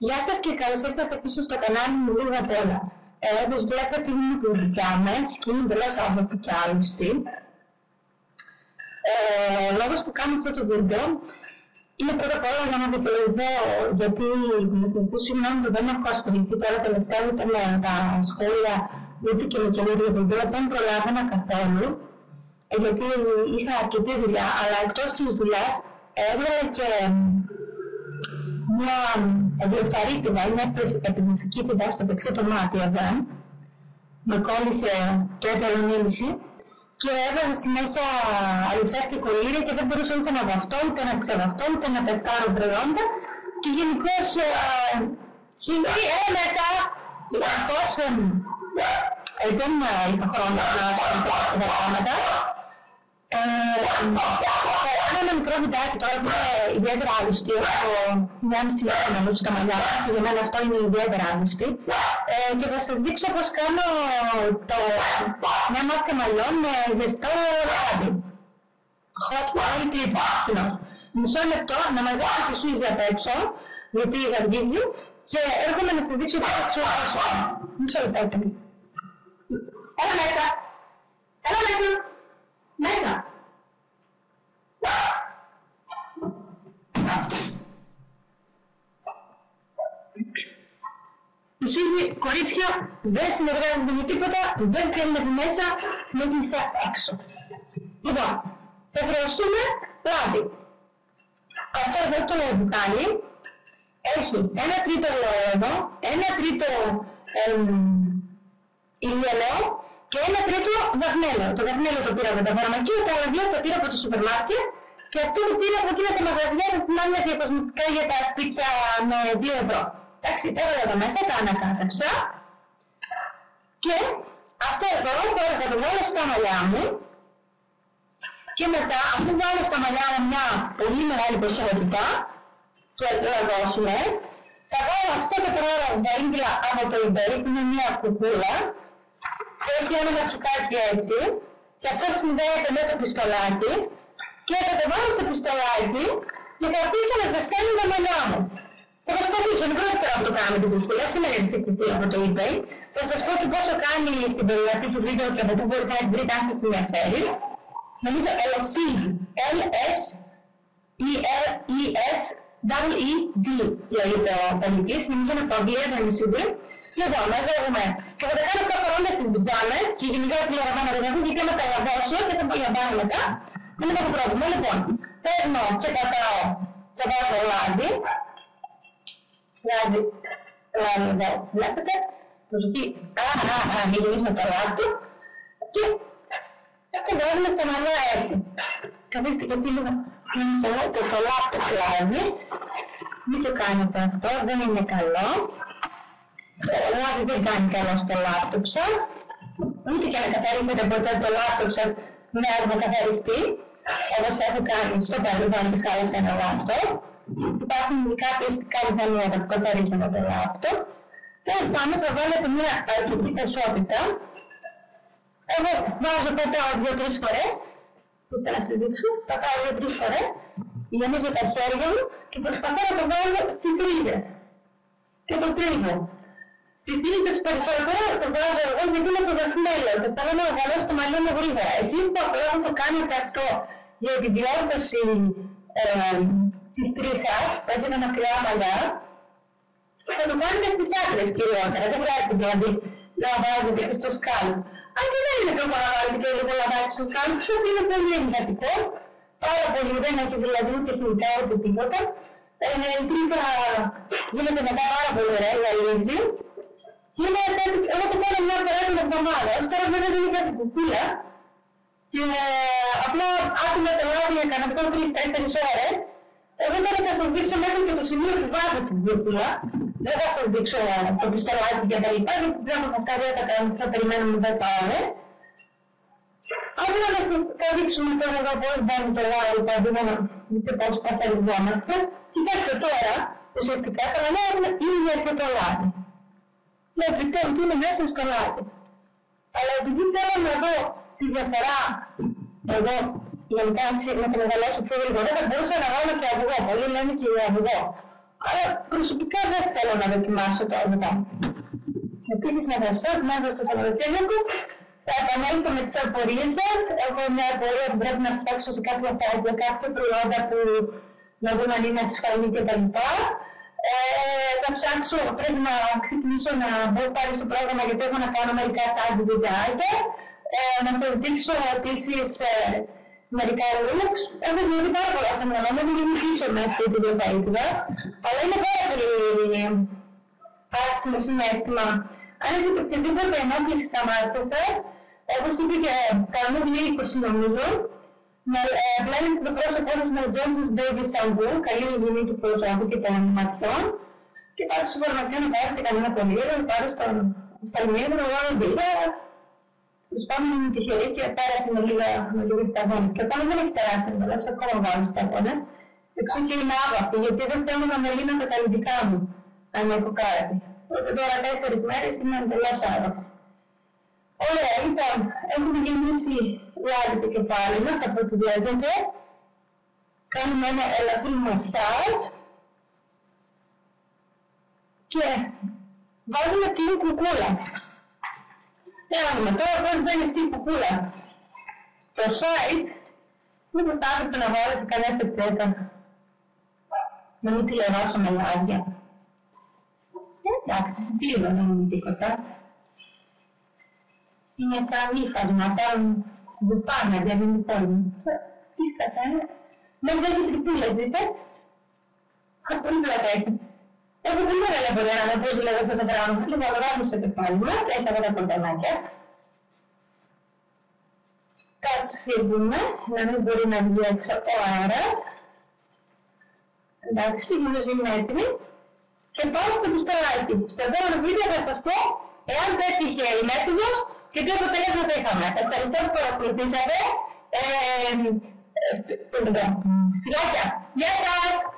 Γεια σας και καλώς ήρθατε πίσω στο κανάλι μου Λίγα απ' όλα. Όπως βλέπετε είμαι κουριτσάμες και είμαι εντελώς άβλοπη και άλλουστη. Ο λόγος που κάνω αυτό το βίντεο είναι πρώτα απ' όλα για να δικαιολογηθώ, γιατί να σας ζητήσω συγγνώμη που δεν έχω ασχοληθεί τώρα τελευταία ούτε με τα σχόλια ούτε και με καινούργια βίντεο, δεν προλάβαινα καθόλου, γιατί είχα αρκετή δουλειά, αλλά εκτός της δουλειάς έβγαλα και μια ευλοφαρίτιδα, μια επιδημιουργικήτιδα στο δεξί το μάτι εδώ. Με κόλλησε το έτερο-μίληση και έβαζα συνέχεια αληθές και κολλήρια και δεν μπορούσα ούτε να βαφτώ, ούτε να ξεβαφτώ, ούτε να τεστάρω προϊόντα και γενικώς δεν είχα χρόνο να ασχοληθώ με τα πράγματα. Κάνω ένα μικρό βιντεάκι τώρα που είναι ιδιαίτερα άλλουστη, έχω μια μισή μέρα να λούσει τα μαλλιά μου και για μένα αυτό είναι ιδιαίτερα άλλουστη και θα σας δείξω πως κάνω μια μάσκα μαλλιών με ζεστό λάδι, hot oil treatment. Μισό λεπτό να μαζέψω τη σούιζα απ' έξω γιατί γαργίζει και έρχομαι να σας δείξω πώς θα ξεχάσω. Μισό λεπτό. Έλα μέσα! Έλα μέσα! Μέσα! Η Σούζη, κορίτσια, δεν συνεργάζεται με τίποτα, δεν θέλει μέσα, μέσα έξω. Λοιπόν, θα χρειαστούμε λάδι. Αυτό εδώ το μπουκάλι έχει 1/3 ελαιόλαδο, 1/3 ηλιελαίο και 1/3 δαγνέλαιο. Το δαγνέλαιο το πήρα από τα φαρμακεία, τα άλλα δύο τα πήρα από το σούπερ μάρκετ και αυτό το πήρα από εκείνα τα μαγαζιά που θυμάμαι διακοσμητικά για τα σπίτια με 2 ευρώ. Εντάξει, τα έβαλα εδώ μέσα, τα ανακάτεψα και αυτό εδώ τώρα θα το βάλω στα μαλλιά μου και μετά, αφού βάλω στα μαλλιά μου μια πολύ μεγάλη ποσότητα του ελαιόδοσουμε, θα βάλω αυτό το πράγμα βαρύγκλα από το eBay που είναι μια κουκούλα. Έχει ένα ματσουκάκι έτσι και αυτό συνδέεται με το πιστολάκι και θα το βάλω στο πιστολάκι και θα αφήσω να ζεσταίνει τα μαλλιά μου. Θα προσπαθήσω, είναι πρώτη φορά που το κάνω με την κουκούλα, σήμερα είναι αυτή από το eBay. Θα σας πω και πόσο κάνει στην περιγραφή του βίντεο και από πού μπορείτε να την βρείτε αν σας ενδιαφέρει. Νομίζω LSEED λέγεται ο πολιτής, νομίζω είναι από Αγγλία, δεν είναι σίγουρη. Λοιπόν, εδώ έχουμε. Και θα τα κάνω αυτά φορώντας στις πιτζάμες και γενικά τηλεοραβάνω τα γραφή γιατί άμα τα λαβώσω και θα απολαμβάνω μετά. Δεν είναι το πρόβλημα. Λοιπόν, παίρνω και πατάω και βάζω λάδι. Λάδι εδώ, βλέπετε. Προσοχή, μην γυρίσουμε το λάδι και το βάζουμε στα μαλλιά έτσι. Καθίστε και λίγο κλείσω και το λάπτοπ λάδι. Μην το κάνετε αυτό, δεν είναι καλό. Το λάδι δεν κάνει καλό στο λάπτοπ σας, ούτε και να καθαρίσετε ποτέ το λάπτοπ σας με αργοκαθαριστή, όπως έχω κάνει στο παρελθόν και χάλασα ένα λάπτοπ. Υπάρχουν κάποια αισθητικά μηχανήματα που καθαρίζουν το λάπτοπ. Τέλος πάντων θα βάλετε μια αρκετή ποσότητα. Εγώ βάζω πατάω 2-3 φορές, ώστε να σας δείξω, πατάω 2-3 φορές, γεμίζω τα χέρια μου και προσπαθώ να το βάλω στις ρίζες και το τρίβω. Στις ρίζες περισσότερο το βάζω εγώ γιατί είναι το δαχμέλαιο και θέλω να βγάλω το μαλλί μου γρήγορα. Εσείς που απλά το κάνετε αυτό για την διόρθωση της τρίχας, που έχετε μακριά μαλλιά, θα το κάνετε στις άκρες κυριότερα. Δεν χρειάζεται δηλαδή να βάζετε και στο σκάλπ. Αν και δεν είναι τρόπο να βάλετε και λίγο λαδάκι στο σκάλπ, σας είναι πολύ ενδυτικό. Πάρα πολύ, δεν έχει δηλαδή ούτε χημικά ούτε τίποτα. Η τρίχα γίνεται μετά πάρα πολύ ωραία, γυαλίζει. Εγώ το κάνω μια φορά την εβδομάδα. Τώρα βέβαια δεν είναι κάτι κουκούλα και απλά άτομα το λάδι έκανα αυτό 3-4 ώρες. Εγώ τώρα θα σας δείξω μέχρι και το σημείο που βάζω την κουκούλα. Δεν θα σας δείξω το πιστολάκι και τα λοιπά, γιατί ξέρω πως αυτά δεν θα περιμένουμε 10 ώρες. Απλά να σας δείξουμε τώρα εδώ πώς βάζουμε το λάδι, δηλαδή να δείτε πώς πασαριζόμαστε. Κοιτάξτε τώρα, ουσιαστικά θα βάλουμε ήδη αυτό το λάδι. Βλέπετε ότι είναι μέσα στο λάδι. Αλλά επειδή θέλω να δω τη διαφορά εδώ, γενικά να τη μεγαλώσω πιο γρήγορα, θα μπορούσα να βάλω και αυγό. Πολλοί λένε και αυγό. Αλλά προσωπικά δεν θέλω να δοκιμάσω το μετά. Επίσης να σας πω ότι μέσα στο Σαββατοκύριακο θα επανέλθω με τις απορίες σας. Έχω μια απορία που πρέπει να ψάξω σε κάποια site για κάποια προϊόντα που να δούμε αν είναι ασφαλή κτλ. Θα ψάξω, πρέπει να ξεκινήσω να μπω πάλι στο πρόγραμμα γιατί έχω να κάνω μερικά site βιντεάκια. Να σας δείξω επίσης μερικά looks. Έχω δει πάρα πολλά στο μυαλό μου, δεν γεννηθήσω με αυτή τη διαδικασία, αλλά είναι πάρα πολύ άσχημο συναίσθημα. Αν έχετε οποιαδήποτε ενόχληση στα μάτια σας, όπως είπε και κανένα 20 νομίζω, πλένετε το πρόσωπό σας με Johnson's Baby Shampoo, καλή υγιεινή του προσώπου και των ματιών, και πάτε στο φαρμακείο να πάρετε κανένα πολύριο, να πάρετε στο φαρμακείο, εγώ δεν πήγα. Τους πάμε με τυχερή και πέρασε με λίγα σταγόνες. Και όταν δεν έχει περάσει εντελώς, ακόμα βάλω σταγόνες. Εξού και είμαι άβαπτη, γιατί δεν θέλω να με λύνω τα καλλιτικά μου, αν έχω κάτι. Οπότε τώρα 4 μέρες είμαι εντελώς άβαπτη. Ωραία, λοιπόν, έχουμε γεννήσει λάδι το κεφάλι μας, από ό,τι βλέπετε. Κάνουμε ένα ελαφρύ μασάζ. Και βάζουμε την κουκούλα. Κάνουμε τώρα πώς δεν είναι αυτή η κουκούλα. Στο site, μήπως θα έπρεπε να βάλω και κανένα πετσέτα. Να μην τηλεβάσω με λάδια. Εντάξει, δεν είναι τίποτα. Είναι σαν ύφασμα, σαν βουπάνια, δεν είναι πόλη. Τι σκατάνε. Δεν έχει τρυπούλες, δείτε. Πολύ πλάκα έχει. Έχω πολύ μεγάλη εμπειρία να πω δηλαδή αυτό το πράγμα. Λοιπόν, βάζουμε στο κεφάλι μας, έχει αυτά τα ποντανάκια. Κάτσε φύγουμε, να μην μπορεί να βγει έξω ο αέρας. Εντάξει, νομίζω είναι έτοιμη. Και πάω στο πιστολάκι. Στο επόμενο βίντεο θα σας πω εάν πέτυχε η μέθοδος και τι αποτέλεσμα θα είχαμε. Ευχαριστώ που παρακολουθήσατε. Φιλάκια. Γεια σας!